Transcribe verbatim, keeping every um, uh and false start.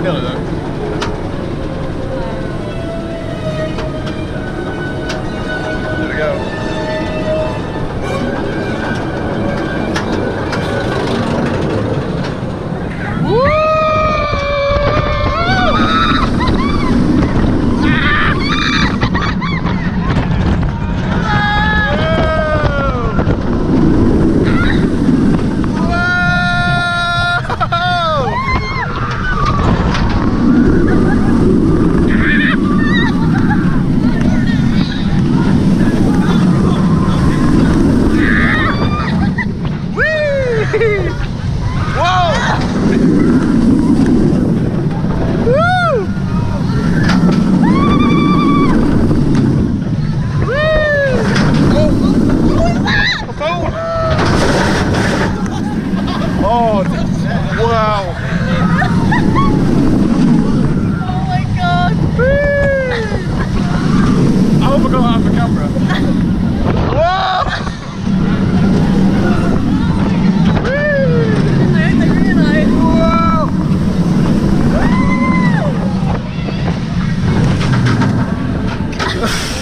Nearly though. There we go. Oh, wow. Oh my god. I hope I got that on the camera. Whoa! I hope they realise. Whoa!